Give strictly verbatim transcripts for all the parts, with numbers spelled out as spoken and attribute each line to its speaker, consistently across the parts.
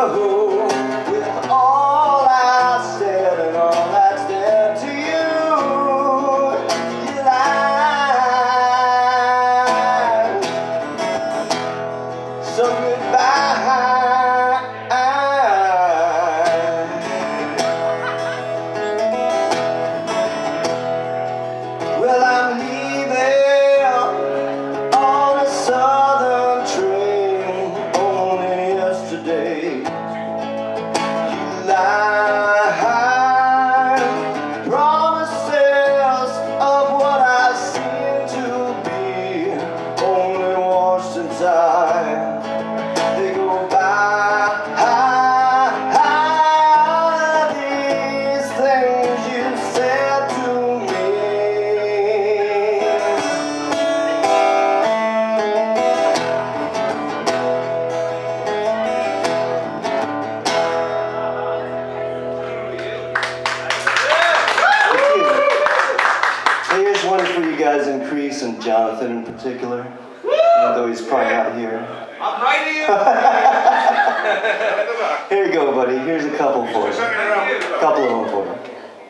Speaker 1: true with all I said and all that's dead to you. You lied. So goodbye. Well, I'm leaving on a southern train. Only yesterday you lied. Promises of what I seem to be only washed in time. They go by. These things you said to me. Here's one for you guys in Crease and Jonathan in particular, even though he's probably not here.
Speaker 2: I'm right here.
Speaker 1: Here you go, buddy. Here's a couple for you. A couple of them for you.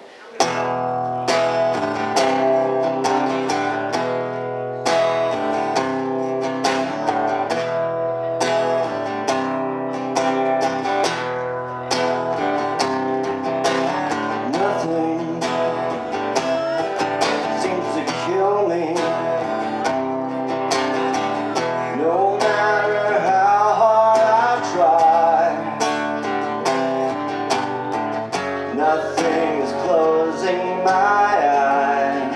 Speaker 1: Nothing is closing my eyes.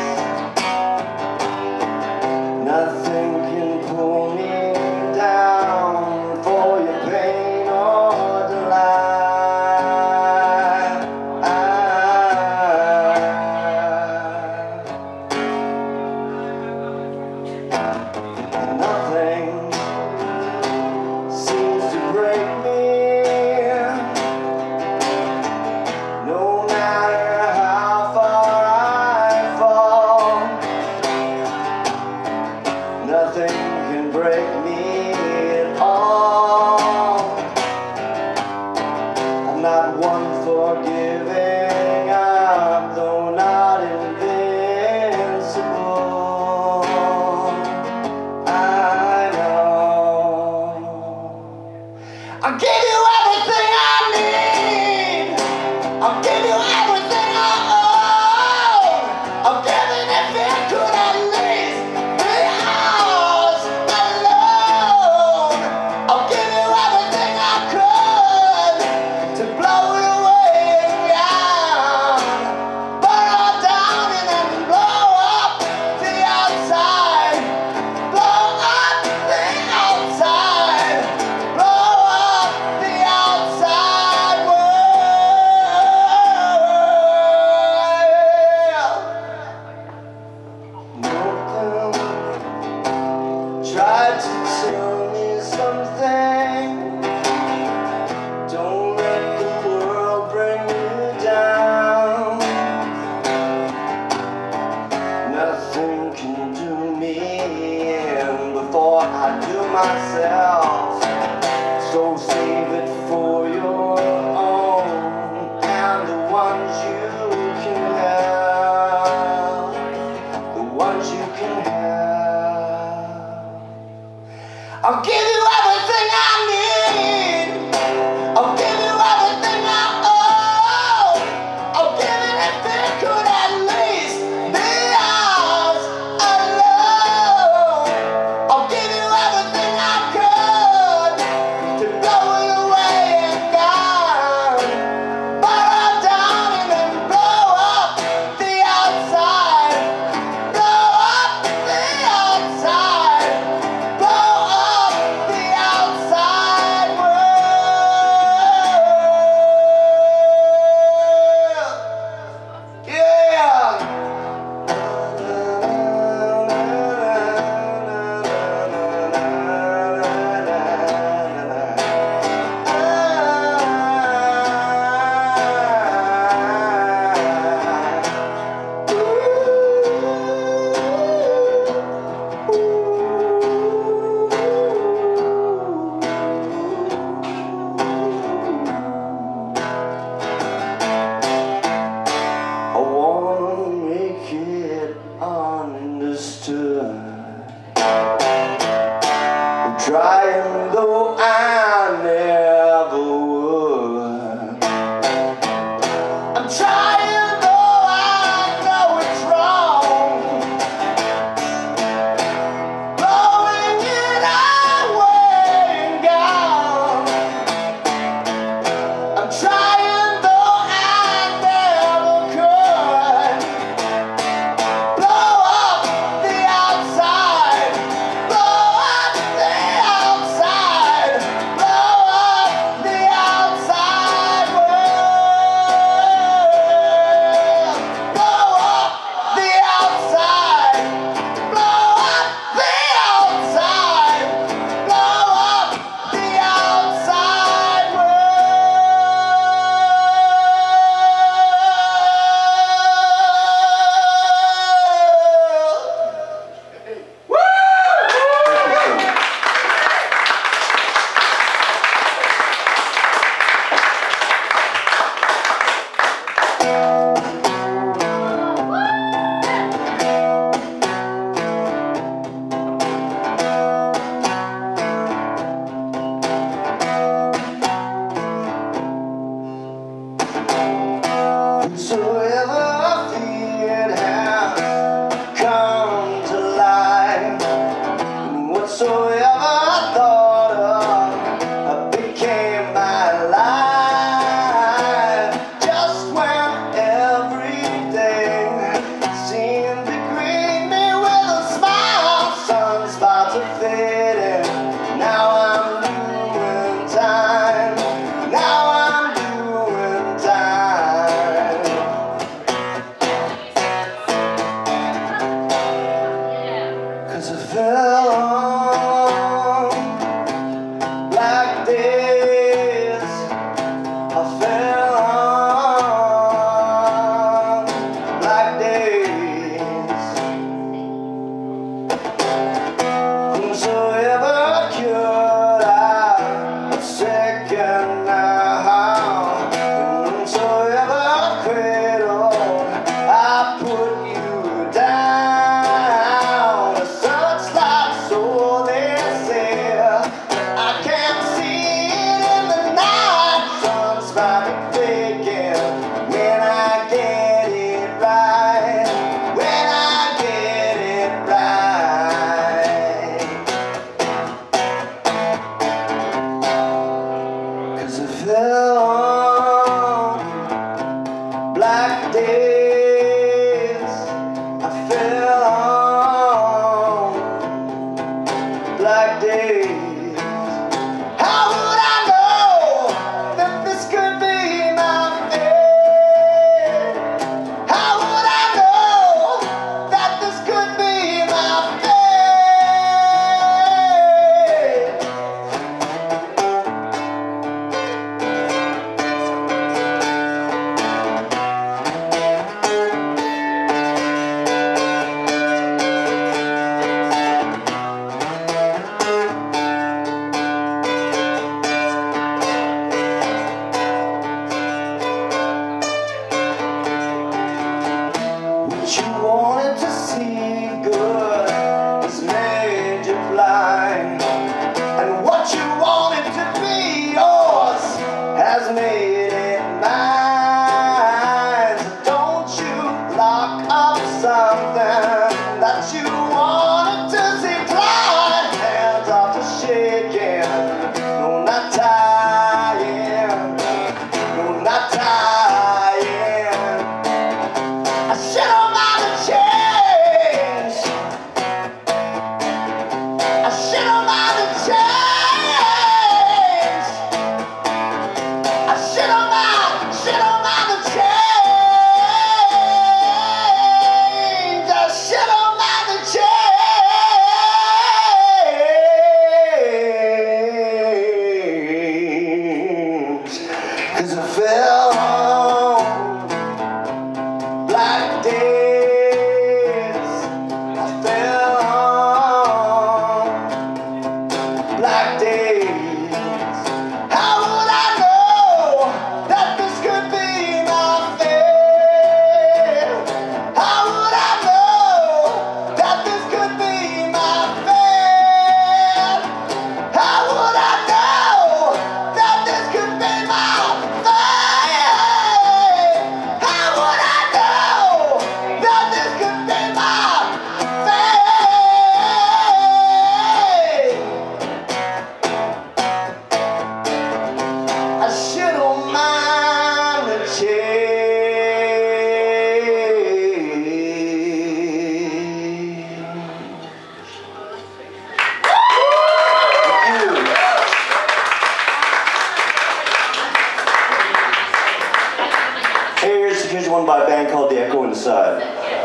Speaker 1: Nothing can pull me down for your pain or delight. Nothing seems to break me. Nothing can break me at all. I'm not one for giving up, though not invincible. I know I'll give you everything I need. I'll give you everything I own. I'll give it if it could at least be yours alone. I'll give you everything I could to blow it away and down, burn all down and then blow up the outside, blow up the outside, blow up the though I never would. I'm trying though I know it's wrong, blowing it away and gone. I'm trying though I never could blow up the outside, blow up the outside, blow up the outside world, blow up the outside, blow up the outside, blow up the outside world. Woo! Whosoever feared has come to life, and whatsoever I thought of became my life. Just when everything seemed to greet me with a smile, sunspots are fading. Now I'm doing time. Now I'm doing time. 'Cause I fell on black days. I fell on black days. Whosoever could I second now, and whosoever cradled I put you down. A searchlight, so they say. I can't see it in the night. Sun's about to begin when I get it right. When I get it right. 'Cause I fell on black days. I fell on black days. How would I know that this could be my fate? How would I know that this could be my fate? What you wanted to see good has made you blind, and what you wanted to be yours has made it mine. So don't you lock up something that you wanted to see blind. Hands off the shaking, no, not tying, no, not tying. I shit on my change. I shit on my change. I shit on my, shit on my change. I shit on my change. 'Cause I fell on black days. I fell on black days. How would I know that this could be my fate? How would I know that this could be my fate? How would I one by a band called The Echo Inside.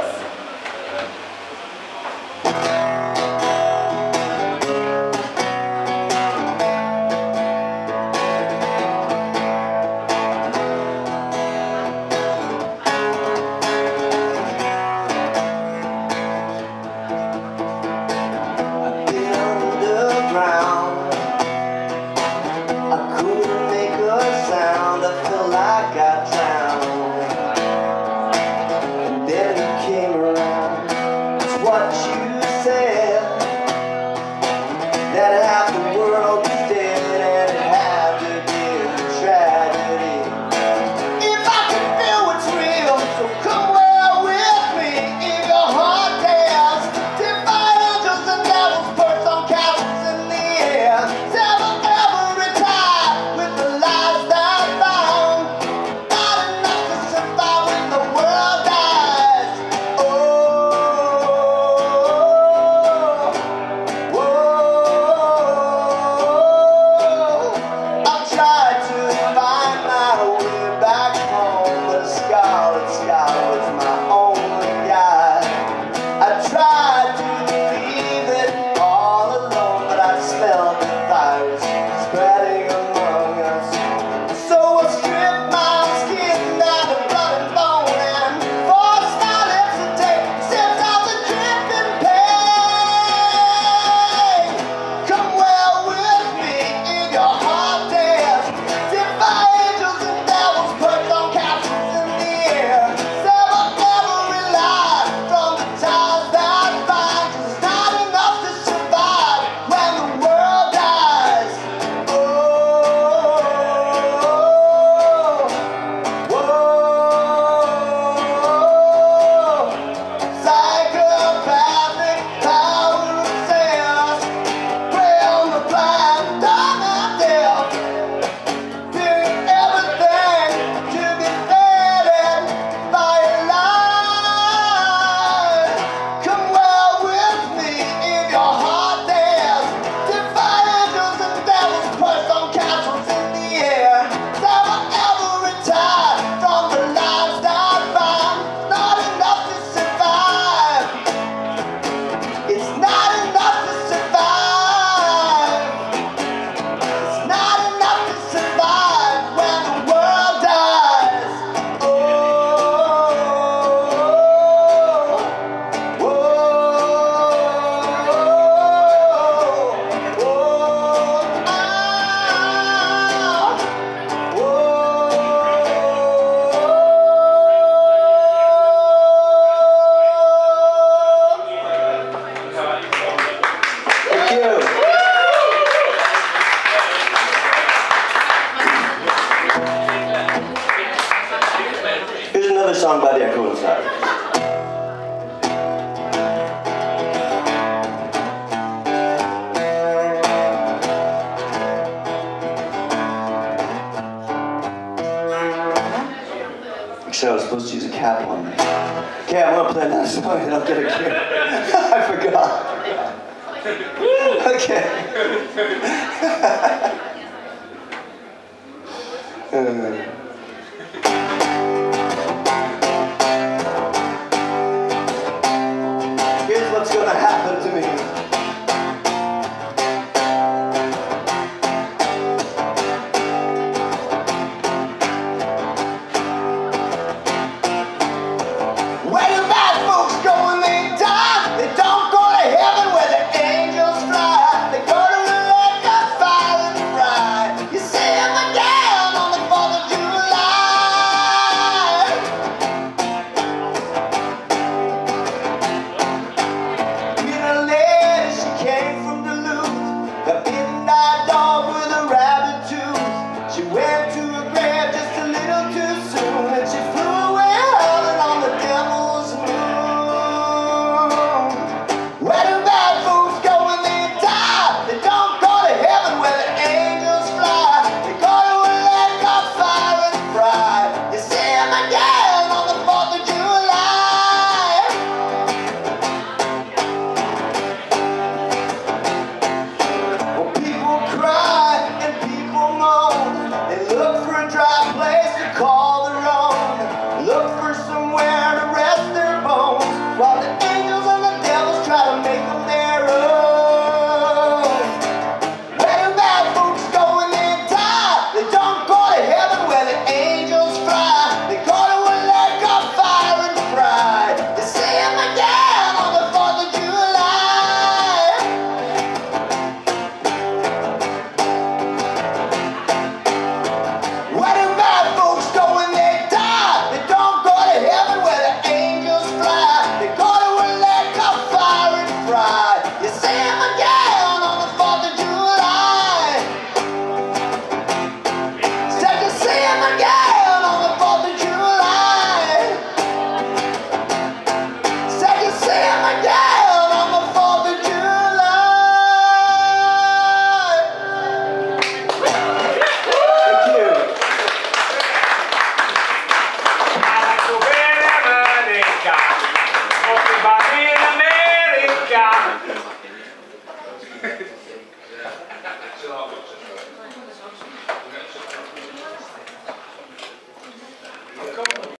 Speaker 1: Song by The Echo Inside. Actually, I was supposed to use a cap on me. Okay, I'm gonna play another song and I'll get a cue. I forgot. Okay. uh. What's gonna happen to me? Where do bad folks go when they die? They don't go to heaven where the angels fly. They go to the lake of fire and fry. You see them again on the fourth of July. I'm coming